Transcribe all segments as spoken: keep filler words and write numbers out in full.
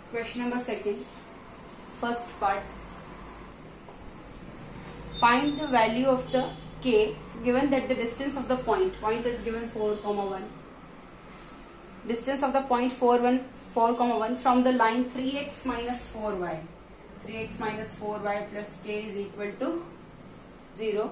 Question number second, first part. Find the value of the k given that the distance of the point, point is given four comma one. Distance of the point four one four comma one from the line three x minus four y. three x minus four y plus k is equal to zero.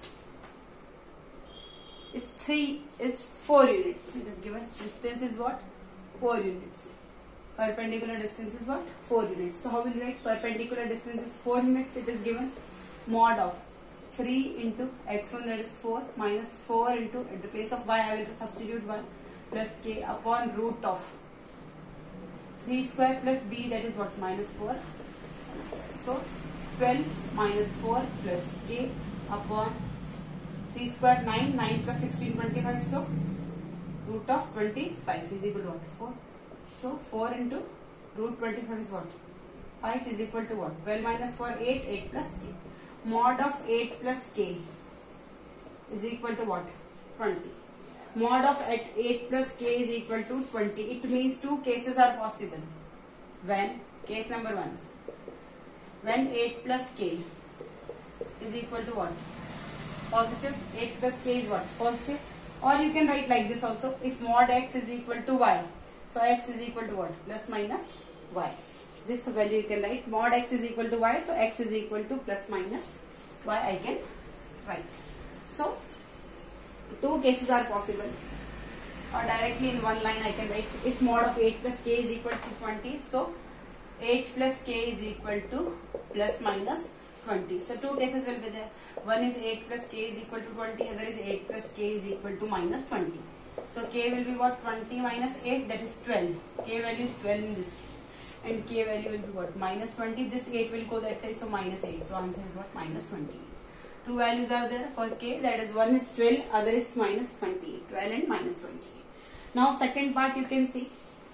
Is three is four units. It is given. Distance is what? four units. Perpendicular distance is what? four units. So how will you write? Perpendicular distance is four units. It is given mod of three into x one, that is four, minus four into, at the place of y I will substitute one, plus k upon root of three square plus b, that is what? Minus four. So twelve minus four plus k upon three square, nine, nine plus sixteen, twenty-five. So root of twenty-five is equal to what? four. So four into root twenty-five is what? five is equal to what? twelve minus four, eight, eight plus k. Mod of eight plus k is equal to what? twenty. Mod of at eight plus k is equal to twenty. It means two cases are possible. When, case number one, when eight plus k is equal to what? Positive. eight plus k is what? Positive. Or you can write like this also. If mod x is equal to y, so x is equal to what? Plus minus y. This value you can write. Mod x is equal to y, so x is equal to plus minus y I can write. So two cases are possible. Or directly in one line I can write. If mod of eight plus k is equal to twenty, so eight plus k is equal to plus minus twenty. So two cases will be there. One is eight plus k is equal to twenty, other is eight plus k is equal to minus twenty. So k will be what? twenty minus eight, that is twelve. K value is twelve in this case. And k value will be what? Minus twenty. This eight will go that side, so minus eight. So answer is what? Minus twenty. Two values are there for k, that is one is twelve, other is minus twenty. twelve and minus twenty. Now second part you can see.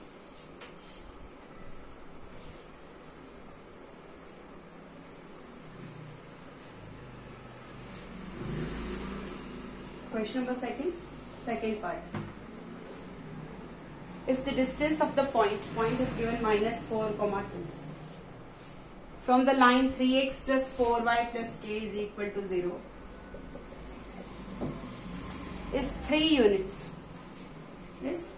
Question number second, second part. If the distance of the point, point is given minus four comma two. From the line three x plus four y plus k is equal to zero. Is three units. Yes.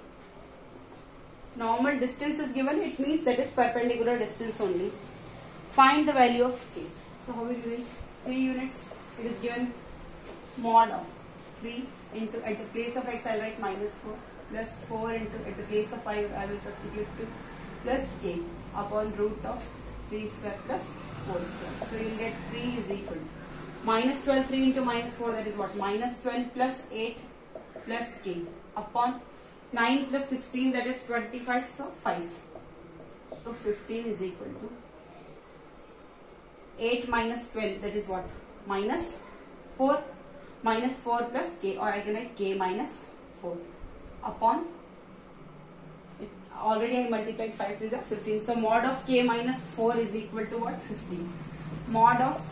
Normal distance is given, it means that is perpendicular distance only. Find the value of k. So how will you write? three units. It is given mod of three into, at the place of x I will write minus four, plus four into, at the place of y I will substitute two, plus k upon root of three square plus four square. So you will get three is equal to minus twelve, three into minus four, that is what? Minus twelve plus eight plus k upon nine plus sixteen, that is twenty-five, so five. So fifteen is equal to eight minus twelve, that is what? Minus four. Minus four plus k, or I can write k minus four upon it. Already I multiplied five is fifteen. So mod of k minus four is equal to what? fifteen. Mod of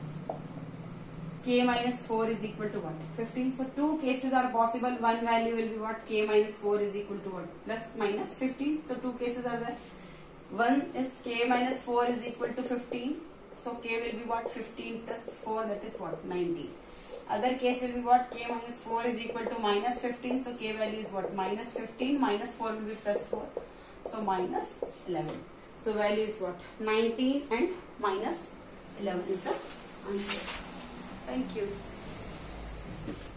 k minus four is equal to what? fifteen. So two cases are possible. One value will be what? K minus four is equal to what? Plus minus fifteen. So two cases are there. One is k minus four is equal to fifteen. So k will be what? fifteen plus four, that is what? nineteen. Other case will be what? K minus four is equal to minus fifteen. So k value is what? Minus fifteen. Minus four will be plus four. So minus eleven. So value is what? nineteen and minus eleven is the answer. Thank you.